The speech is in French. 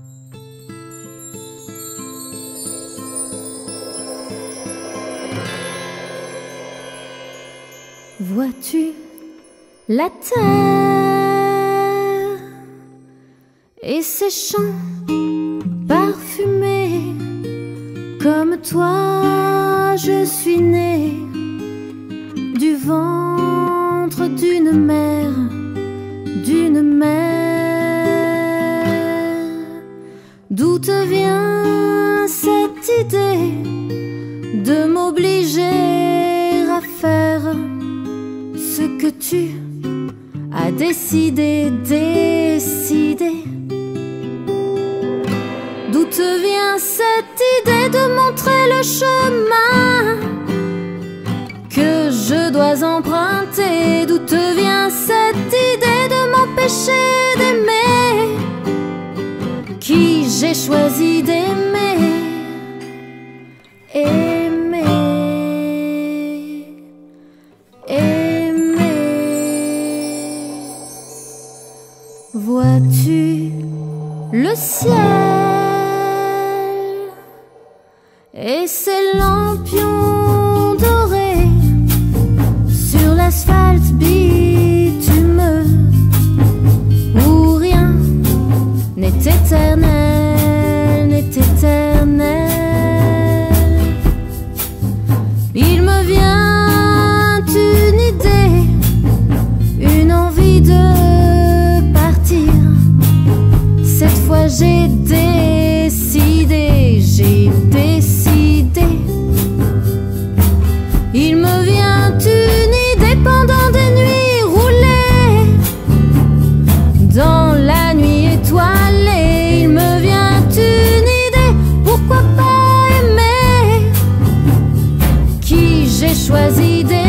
Vois-tu la terre et ses champs parfumés? Comme toi, je suis née du ventre d'une mère, d'une mère. D'où te vient cette idée de m'obliger à faire ce que tu as décidé? D'où te vient cette idée de montrer le chemin que je dois emprunter? D'où te vient cette idée de m'empêcher d'aimer qui j'ai choisi d'aimer? Vois-tu le ciel et ses lampions dorés sur l'asphalte bitumeux où rien n'est éternel, n'est éternel? Il me vient une idée, une envie de partir. Cette fois j'ai décidé, j'ai décidé. Il me vient une idée pendant des nuits roulées dans la nuit étoilée. Il me vient une idée, pourquoi pas aimer qui j'ai choisi d'aimer?